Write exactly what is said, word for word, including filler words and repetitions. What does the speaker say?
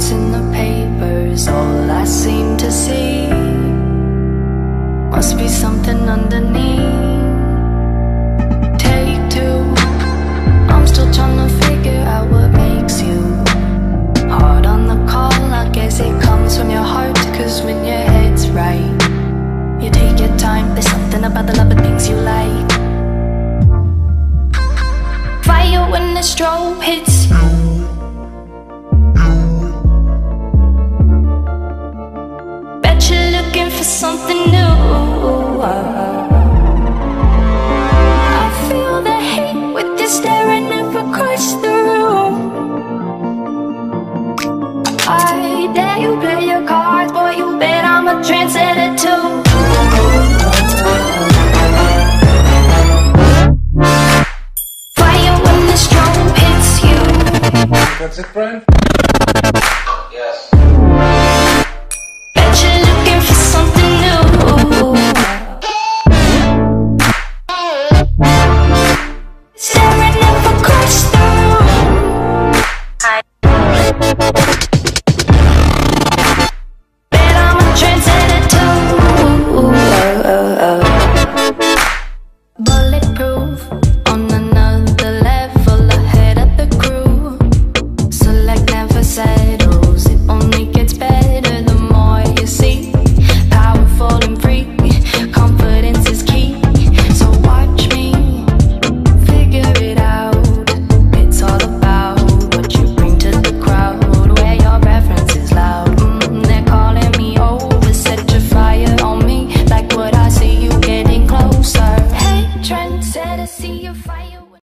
what's in the papers, all I seem to see must be something underneath. Take two, I'm still trying to figure out what makes you hard on the call. I guess it comes from your heart, cause when your head's right, you take your time. There's something about the love of things you like. Fire when the strobe hits you. Bet you're looking for something new. I feel the heat with you staring up across the room. I dare you play your cards, boy, you bet I'm a trendsetter too. Fire when the strobe hits you. That's it, Brian? Yes. Bet you're looking for something new. Staring up across the room. Bet I'm a trendsetter too. Bulletproof, on another level, ahead of the crew. Select never settles, it only gets better the more you see. Powerful and free, confidence is key. So watch me figure it out. It's all about what you bring to the crowd, where your reference is loud. Mm, they're calling me over, set your fire on me. Like what I see, you getting closer. Hey, trendsetter, see you fight.